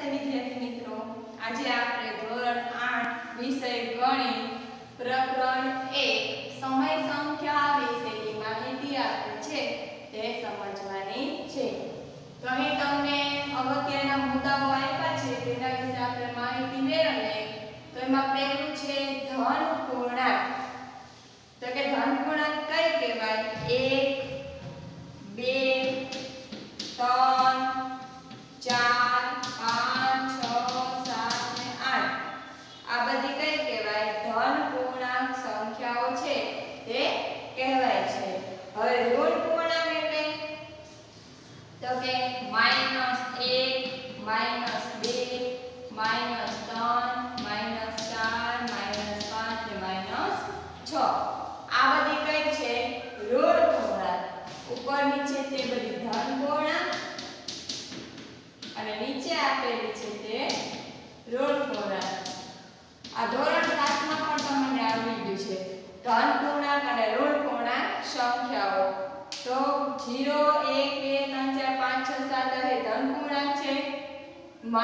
નમસ્તે વિદ્યાર્થી મિત્રો, આજે આપણે ધોરણ 8 વિષય ગણિત પ્રકરણ 1 સમય સંખ્યા વિશેની માહિતી આપી છે તે સમજવાની છે. તો અહીં તમને અગત્યના મુદ્દાઓ આપ્યા છે તેના વિશે આપણે માહિતી મેળવીએ. તો એમાં પહેલું છે ધન પૂર્ણાંક. તો કે ધન પૂર્ણાંક કઈ કહેવાય? 1 2 3 4 5 6 7 અને 8 આ બધી કઈ કહેવાય? ધન પૂર્ણાંક સંખ્યાઓ છે તે કહેવાય છે. હવે ઋણ પૂર્ણાંક એટલે તો કે -1 -2 -3 -4 -5 અને -6 આ બધી કઈ છે? ઋણ પૂર્ણાંક. ઉપર નીચે તે બધી ધન પૂર્ણાંક અને નીચે આપેલી છે તે ઋણ પૂર્ણાંક. આ ધોરણ 7 માં પણ તમને આવડી ગયું છે ધન પૂર્ણાંક અને ઋણ પૂર્ણાંક સંખ્યાઓ. તો 0 1 2 3 4 5 6 7 એ ધન પૂર્ણાંક છે. -1 -2 -3 -4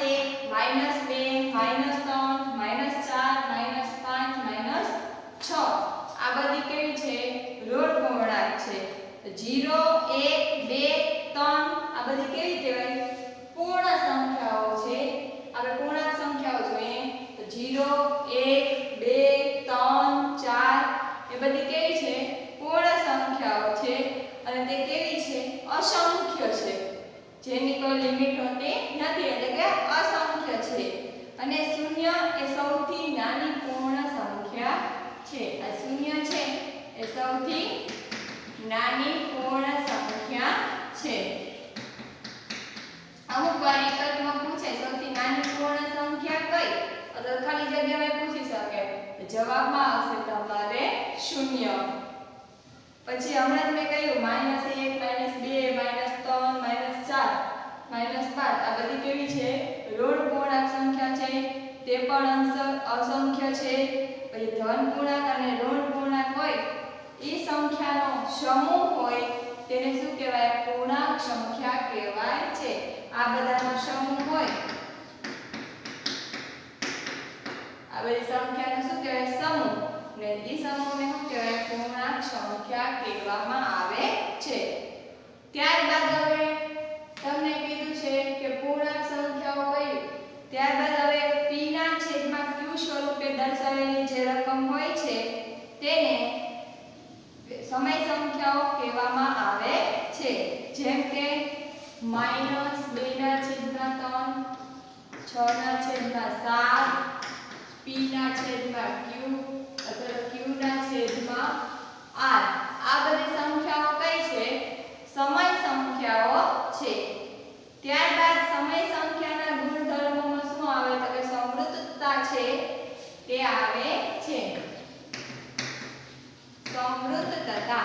-5 -6 આ બધી કેવી છે? ઋણ પૂર્ણાંક છે. 0 1 2 3 આ બધી કેવી કહેવાય? પૂર્ણ સંખ્યાઓ છે. આપણે પૂર્ણાંક સંખ્યાઓ જોઈએ તો 0 1 2 3 4 એ બધી કેવી છે? પૂર્ણ સંખ્યાઓ છે અને તે કેવી છે? અસંખ્ય છે, જેની કોઈ લિમિટ હોતી નથી, એટલે કે અસંખ્ય છે. અને 0 એ સૌથી નાની પૂર્ણ સંખ્યા છે. આ 0 છે એ સૌથી નાની પૂર્ણ સંખ્યા છે. અમુક વાર વિકલ્પમાં પૂછે સૌથી નાની પૂર્ણ સંખ્યા કઈ, તો ખાલી જગ્યામાં પૂછી શકે. જવાબમાં આવશે તમારે 0. પછી હમણાં જ મેં કહ્યું -1 -2 -3 -4 -5 આ બધી કેવી છે? ઋણ પૂર્ણાંક સંખ્યા છે, તે પણ અસંખ્ય છે. પછી ધન પૂર્ણાંક અને ઋણ પૂર્ણાંક હોય એ સંખ્યાનો સમૂહ હોય તેને શું કહેવાય? પૂર્ણાંક સંખ્યા કહેવાય છે. આ બધાનો સમૂહ હોય, આ બધી સંખ્યાનો શું કહેવાય? સમૂહ. ને એ સમૂહને શું કહેવાય? પૂર્ણાંક સંખ્યા કહેવામાં આવે છે. ત્યારબાદ હવે તમને કીધું છે કે પૂર્ણાંક સંખ્યાઓ હોય, ત્યારબાદ હવે p ના છેદમાં q સ્વરૂપે દર્શાવેલી જે રકમ હોય છે તેને સમય સંખ્યાઓ કહેવામાં આવે છે. જેમ કે -2/3 6/7 p/q અથવા q/r આ બધી સંખ્યાઓ કઈ છે? સમય સંખ્યાઓ છે. ત્યારબાદ સમય સંખ્યાના ગુણધર્મોમાં શું આવે? તો કે સમૃદ્ધતા છે તે આવે છે. સમૃદ્ધતા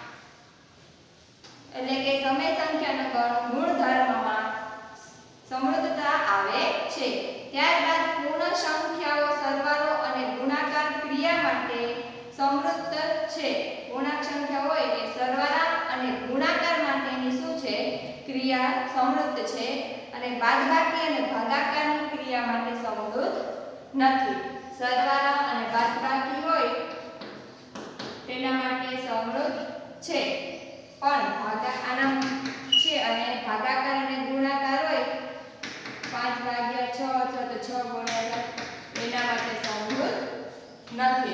એટલે કે સમય સંખ્યાના ગુણધર્મમાં સમૃદ્ધતા આવે છે. ત્યારબાદ પૂર્ણ સંખ્યાઓ સરવાળો અને ગુણાકાર ક્રિયા માટે સમૃદ્ધ છે. પૂર્ણાંક સંખ્યા હોય એ સરવાળા અને ગુણાકાર માટેની શું છે? ક્રિયા સમૃદ્ધ છે. અને બાદબાકી અને ભાગાકારની ક્રિયા માટે સમૃદ્ધ નથી. સરવાળા અને બાદબાકી હોય તેના માટે સમૃદ્ધ છે, પણ આના છે અને ભાગાકાર અને ગુણાકાર હોય 5/6 અથવા તો 6 એના માટે સમૃદ્ધ નથી.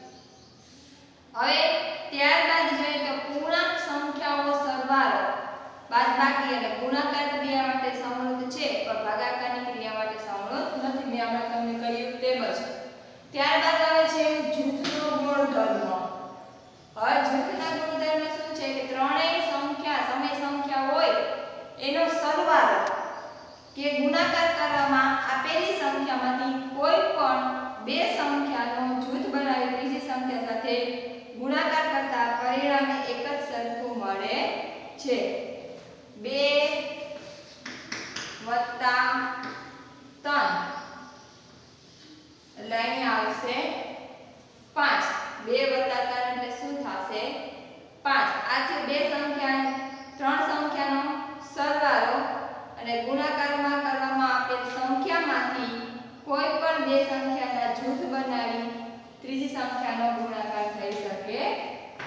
હવે ત્યારબાદ જોઈએ તો પૂર્ણાંક સંખ્યાઓ સરવાળો, બાદબાકી અને ગુણાકાર ક્રિયા માટે સમૃદ્ધ છે, પણ ભાગાકારની ક્રિયા માટે સમૃદ્ધ નથી. મેં હમણાં તમને કહ્યું તેમ જ. ત્યારબાદ આવે છે જૂથનો ગુણધર્મ. હવે જૂથના ગુણધર્મ શું છે? કે ત્રણેય સંખ્યા સમય સંખ્યા હોય એનો સરવાળો કે ગુણાકાર કરવામાં આપેલી સંખ્યામાંથી કોઈ પણ બે સંખ્યાનો જૂથ બનાવી ત્રીજી સંખ્યા સાથે ગુણાકાર કરતા પરિણામે એક જ સરખું મળે છે. 2 + 3 એટલે અહીં આવશે 5. 2 + 3 એટલે શું થશે? 5. આથી બે સંખ્યા ત્રણ સંખ્યાનો સરવાળો અને ગુણાકારમાં કરવામાં આપેલ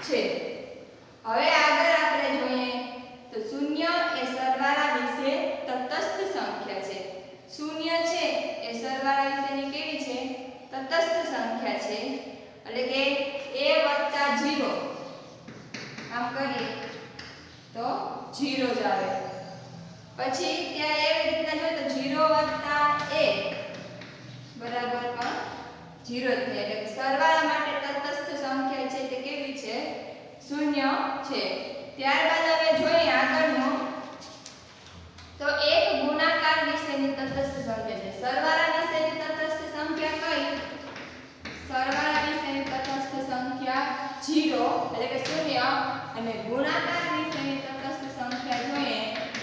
છે. હવે આગળ આપણે જોઈએ તો શૂન્ય એ સરવાળા વિશે તટસ્થ સંખ્યા છે. શૂન્ય છે એ સરવાળા વિશેની કેવી છે? તટસ્થ સંખ્યા છે. એટલે કે a + 0 આમ કરીએ તો 0 જ આવે. પછી ત્યાં એવી રીતના જોઈએ તો 0 + a બરાબર પણ 0 જ થાય. એટલે સરવાળા માટે તટસ્થ સંખ્યા છે તે કેવી છે? શૂન્ય છે. ત્યારબાદ હવે જોઈએ આગળનું તો એક ગુણાકાર વિશેની તટસ્થ સંખ્યા છે. સરવાળા વિશેની તટસ્થ સંખ્યા કઈ? સરવાળા વિશેની તટસ્થ સંખ્યા 0 એટલે કે 0 અને ગુણાકાર વિશેની તટસ્થ સંખ્યા જોઈએ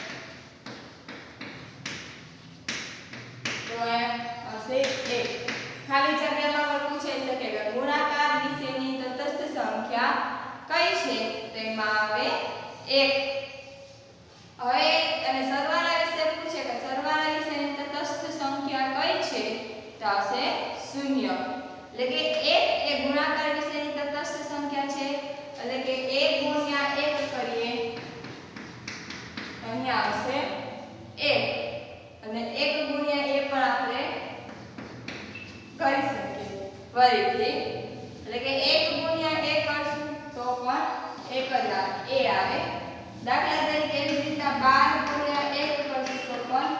તો એ હશે 1. ખાલી જગ્યામાં પણ પૂછાઈ શકે કે ગુણાકાર વિશેની તટસ્થ સંખ્યા કઈ છે? તો એમાં આવે 1. હવે અને સરવાળા વિશે પૂછે કે સરવાળા વિશેની તટસ્થ સંખ્યા કઈ છે? તો આવશે 0. એટલે કે 1 એ ગુણાકાર વિશેની તટસ્થ સંખ્યા છે. એટલે કે 1 * 1 કરીએ અહીંયા આવશે 1 અને 1 * a પણ આપણે કરી શકીએ ફરીથી. એટલે કે 1 * a કરશું તો પણ 1 જ આવે. દાખલા તરીકે એવી રીતના 12 * 1 કરશું તો પણ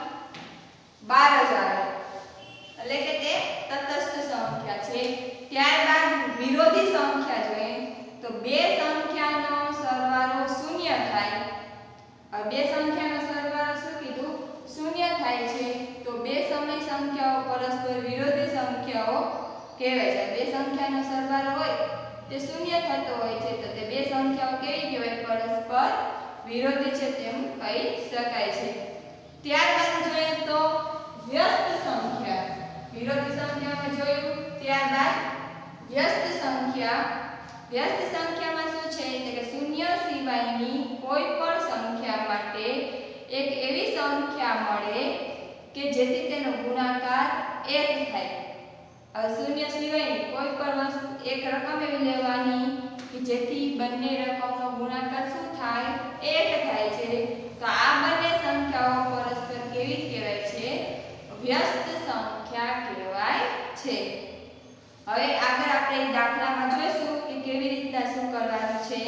12 જ આવે. એટલે કે તે તટસ્થ સંખ્યા છે. ત્યારબાદ વિરોધી સંખ્યા જોઈએ તો બે સંખ્યાનો સરવાળો 0 થાય. બે સંખ્યાનો સરવાળો શું કીધું? 0 થાય છે. તો બે સમય સંખ્યાઓ પરસ્પર વિરોધી સંખ્યાઓ કહેવાય છે. બે સંખ્યાનો સરવાળો હોય તે 0 થતો હોય છે તો તે બે સંખ્યાઓ કેવી કહેવાય? પરસ્પર વિરોધી છે તેમ કહી શકાય છે. ત્યારબાદ જોઈએ તો વ્યસ્ત સંખ્યા. વિરોધી સંખ્યામાં જોયું. ત્યારબાદ વ્યસ્ત સંખ્યા. વ્યસ્ત સંખ્યામાં શું છે? એટલે કે 0 સિવાયની કોઈ પણ સંખ્યા માટે એક એવી સંખ્યા મળે કે જેથી તેનો ગુણાકાર 1 થાય. હવે 0 સિવાયની કોઈ પણ એક રકમ એવી લેવાની કે જેથી બંને રકમનો ગુણાકાર શું થાય? 1 થાય છે. તો આ બંને સંખ્યાઓ પરસ્પર કેવી કહેવાય છે? વ્યસ્ત સંખ્યા કહેવાય છે. હવે આગળ આપણે દાખલામાં જોઈશું કે કેવી રીતના શું કરવાનું છે.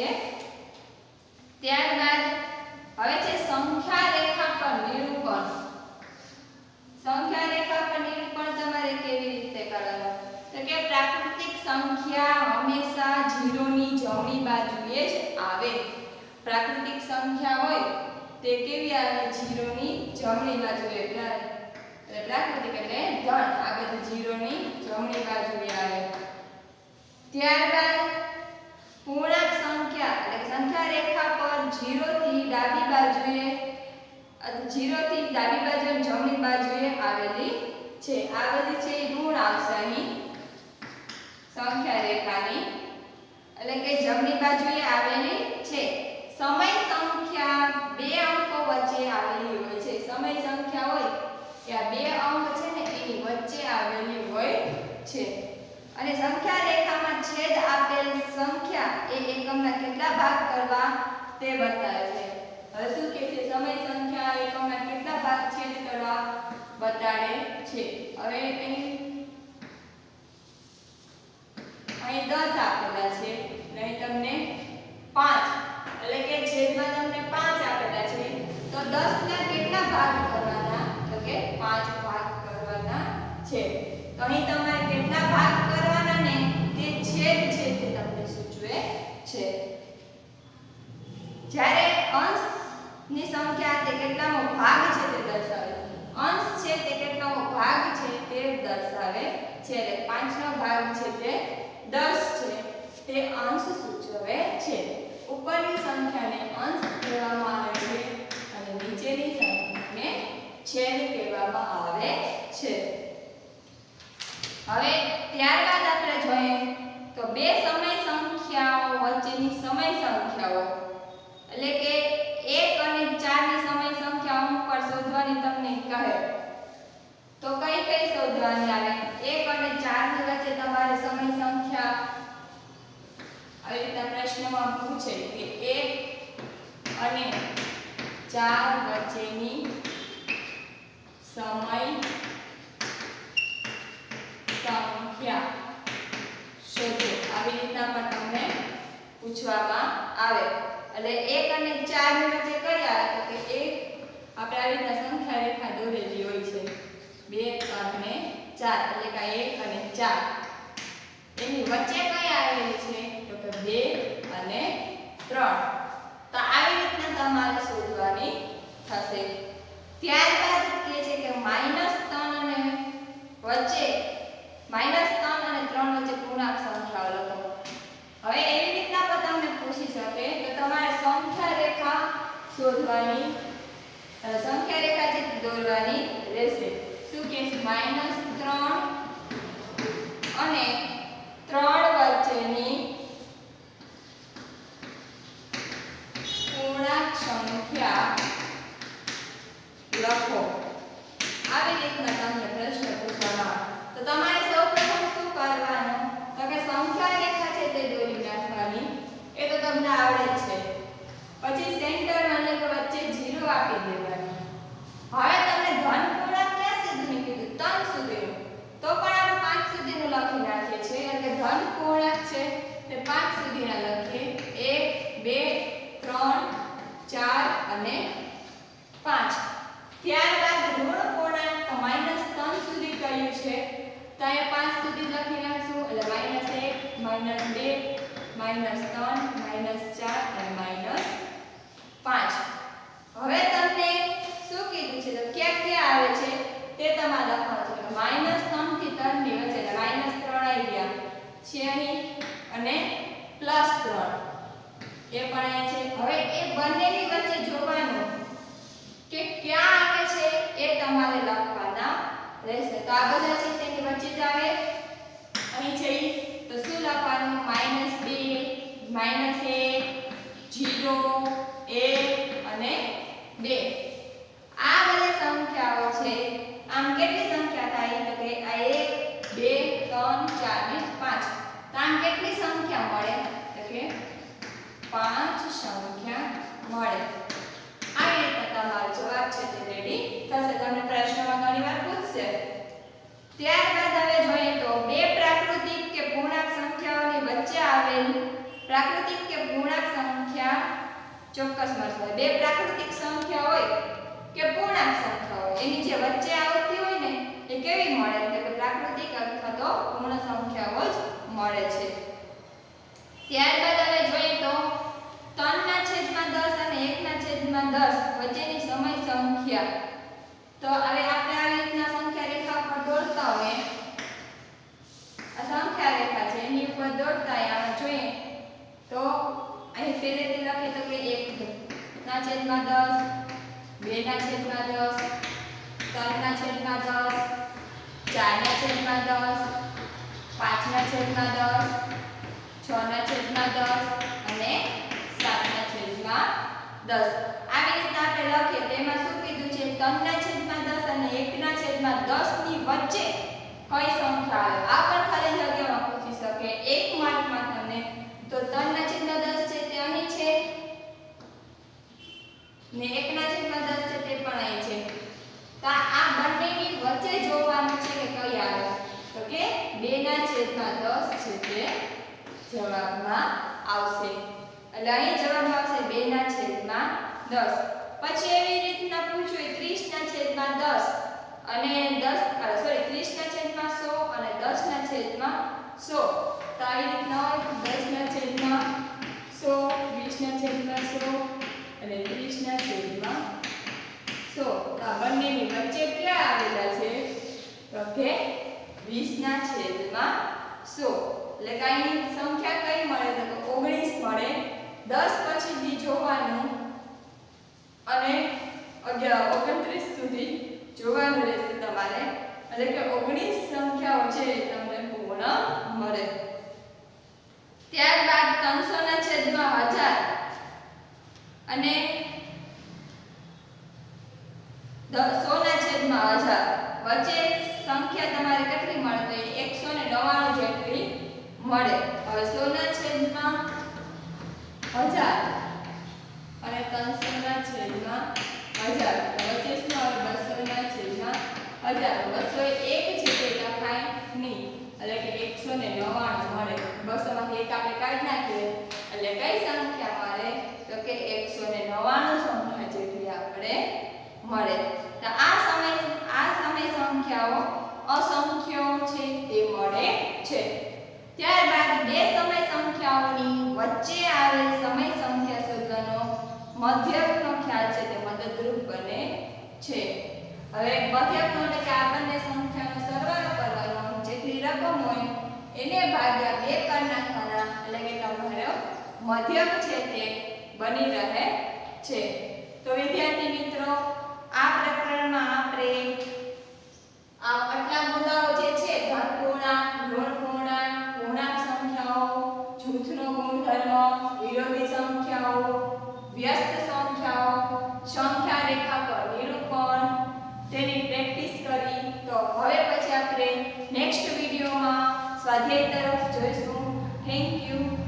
ત્યારબાદ હવે છે સંખ્યા રેખા પર નિરૂપણ. સંખ્યા રેખા પર નિરૂપણ તમારે કેવી રીતે કરવાનું? તો કે પ્રાકૃતિક સંખ્યા હંમેશા 0 ની જમણી બાજુએ જ આવે. પ્રાકૃતિક સંખ્યા હોય તે કેવી આવે? 0 ની જમણી બાજુએ. પ્રાકૃતિક એટલે ધન. આ બધું 0 ની જમણી બાજુએ આવે. ત્યારબાદ પૂર્ણાંક સંખ્યા એટલે સંખ્યા રેખા પર 0 થી ડાબી બાજુએ 0 થી ડાબી બાજુ જમણી બાજુએ આવેલી છે. આ બધી છે ઋણ આવશે અહીં સંખ્યા રેખાની. એટલે કે જમણી બાજુએ આવેલી છે. સમય સંખ્યા બે અંકો વચ્ચે આવેલી હોય છે. સમય સંખ્યા હોય કે આ બે અંક છે ને એની વચ્ચે આવેલી હોય છે. અને સંખ્યા રેખામાં છેદ આપેલ સંખ્યા એ એકમના કેટલા ભાગ કરવા તે બતાવે છે. હવે શું કહે છે? સમય સંખ્યા એકમના કેટલા ભાગ છેદ કરવા બતાડે છે. હવે અહીં 10 આપેલા છે અને તમને 5 એટલે કે છેદમાં તમને 5 આપેલા છે. તો 10 ના કેટલા ભાગ કરવાના? તો કે 5 ભાગ કરવાના છે. તો અહીં તમારે કેટલા ભાગ કરવાના ને તે છેદ છે તે તમને સૂચવે છે. જ્યારે અંશની સંખ્યા તે કેટલામો ભાગ છે તે દર્શાવે. અંશ છે તે કેટલામો ભાગ છે તે દર્શાવે છે. એટલે 5 નો ભાગ છે તે 10 છે તે અંશ સૂચવે છે. ઉપરની સંખ્યાને અંશ કહેવામાં આવે છે અને નીચેની સંખ્યાને છેદ કહેવામાં આવે છે. હવે ત્યારબાદ આપણે જોઈએ તો બે સમય સંખ્યાઓ વચ્ચેની સમય સંખ્યાઓ એટલે કે 1 અને 4 ની સમય સંખ્યા અમુક પર શોધવાની તમને કહે તો કઈ કઈ શોધવાની આવે? 1 અને 4 ની વચ્ચે તમારે સમય સંખ્યા આવી રીતે પ્રશ્નમાં 4 વચ્ચેની સમય સંખ્યા શોધો. આવી રીતના પણ તમને પૂછવામાં આવે. એટલે 1 અને 4 ની વચ્ચે કઈ આવે તો કે એક આપણે આવી રીતના સંખ્યા રેખા દોરેલી હોય છે 2 અને 4 એટલે કે 1 અને 4 એની વચ્ચે કઈ આવેલી છે તો કે 2 અને 3. તો આવી રીતના તમારે શોધવાની થશે. ત્યારબાદ કહે છે કે -3 અને વચ્ચે -3 અને 3 વચ્ચે પૂર્ણાંક સંખ્યાઓ લખો. હવે એવી રીતના પણ તમને પૂછી શકે તો તમારે સંખ્યા રેખા શોધવાની સંખ્યા રેખા જે દોરવાની રહેશે. શું કે છે -3 અને 3 વચ્ચેની પૂર્ણાંક સંખ્યા લખો. આવી રીતના તમને પ્રશ્ન પૂછવામાં આવે તો તમારે સૌપ્રથમ શું કરવાનું તો કે સંખ્યા રેખા છે તે દોરી નાખવાની. એ તો તમને આવડે જ છે. પછી સેન્ટર એટલે કે વચ્ચે 0 આપી દેવાની. હવે તમને ધન પૂર્ણાંક ક્યાં સુધીનું કીધું 3 સુધીનું તો પણ આપણે 5 સુધીનું લખી નાખીએ છીએ. એટલે ધન પૂર્ણાંક છે તે 5 સુધીના લખીએ 1 2 3 4 અને 5. ત્યારબાદ ઋણ પૂર્ણાંક તો -3 સુધી કહ્યું છે તો અહીંયા 5 સુધી લખી નાખશું. એટલે -1 -2 -3 -4 અને -5. હવે તમને શું કીધું છે તો ક્યાં ક્યાં આવે છે તે તમારે લખવાનું છે. -3 થી 3 ની વચ્ચે એટલે -3 આવી ગયા છે અહીં અને +3 એ પણ અહીંયા છે. હવે એ બંનેની વચ્ચે જોવાનું કે ક્યાં આવે છે એ તમારે લખવાના રહેશે. તો આ બધા છે તેની વચ્ચે જ આવે અહીં છે તો શું લખવાનું -2 -1 0 1 અને 2. આ બધી સંખ્યાઓ છે. આમ કેટલી સંખ્યા થાય તો કે આ 1 2 3 4 અને 5. તો આમ કેટલી સંખ્યા મળે તો કે 5 સંખ્યા મળે. આવી રીતે તમારો જવાબ છે તે રેડી થશે. તમને પ્રશ્નમાં ઘણીવાર પૂછશે. ત્યારબાદ હવે જોઈએ તો બે પ્રાકૃતિક કે પૂર્ણાંક સંખ્યાઓની વચ્ચે આવેલ પ્રાકૃતિક કે પૂર્ણાંક સંખ્યા ચોક્કસ મળશે. બે પ્રાકૃતિક સંખ્યા હોય કે પૂર્ણાંક સંખ્યા હોય એની જે વચ્ચે આવતી હોય ને એ કેવી મળે એટલે કે પ્રાકૃતિક અથવા તો પૂર્ણ સંખ્યાઓ જ મળે છે. ત્યારબાદ હવે જોઈએ તો 3/10 અને 1/10 વચ્ચેની સમય સંખ્યા. તો હવે આપણે આવી રીતના સંખ્યા રેખા પર દોરતા હોય આ સંખ્યા રેખા છે એની ઉપર દોરતા હોય આપણે જોઈએ તો અહીં પહેલેથી લખીએ તો કે 1/10 2/10 3/10 4/10 5/10 6/10 અને 7/10. આવી રીતના આપણે લખીએ તેમાં શું કીધું છે 3/10 અને 1/10 ની વચ્ચે કઈ સંખ્યા આવે. આ પણ ખાલી જગ્યામાં પૂછી શકે 1 માર્કમાં તમને. તો 3/10 છે તે અહીં છે ને 1/10 છે તે પણ અહીં છે. તો આ બંનેની વચ્ચે જોવાનું છે કે કઈ આવે તો કે 2/10 છે તે જવાબમાં આવશે. એટલે અહીં જવાબ આવશે 2/10. પછી એવી રીતના પૂછ્યું 30/10 અને 30/100 અને 10/100. તો આવી રીતના હોય 10/100 20/100 અને 30/100. તો આ બંનેની વચ્ચે ક્યાં આવેલા છે તો કે 20/100. એટલે કઈ સંખ્યા કઈ મળે તો 19 મળે. 10 પછી બી જોવાનું અને 29 સુધી જોવાનું રહેશે તમારે. એટલે કે 19 સંખ્યાઓ છે તમને પૂર્ણ મળે. ત્યારબાદ 300/1000 અને 100/1000 વચ્ચે સંખ્યા તમારે કેટલી મળે તો 199 જેટલી મળે. હવે 100/1000 અને 300/1000 કઈ સંખ્યા મળે તો કે 199 સંખ્યા જેટલી આપણે મળે. તો આ સમય સંખ્યાઓ અસંખ્યો છે તે મળે છે. ત્યારબાદ બે સમય સંખ્યાઓની વચ્ચે આવેલ સમય સંખ્યા શોધવાનો મધ્યકનો ખ્યાલ છે તે મદદરૂપ બને છે. હવે મધ્યકનો એટલે કે આ બંને સંખ્યાનો સરવાળો કરવાનો, જેટલી રકમ હોય એને ભાગ્યા 2 કરી નાખવાના એટલે કે તમારો મધ્યક છે તે બની રહે છે. તો વિદ્યાર્થી મિત્રો, આ પ્રકરણમાં આપણે આટલા મુદ્દાઓ જે છે ધનપૂર્ણાંક, ઋણપૂર્ણાંક, પૂર્ણાંક સંખ્યાઓ, જૂથનો ગુણધર્મ, વિરોધી સંખ્યાઓ, વ્યસ્ત સંખ્યાઓ, સંખ્યા રેખા પર નિરૂપણ તેની પ્રેક્ટિસ કરી. તો હવે પછી આપણે નેક્સ્ટ વિડિયોમાં સ્વાધ્યાય તરફ જોઈશું. Thank you.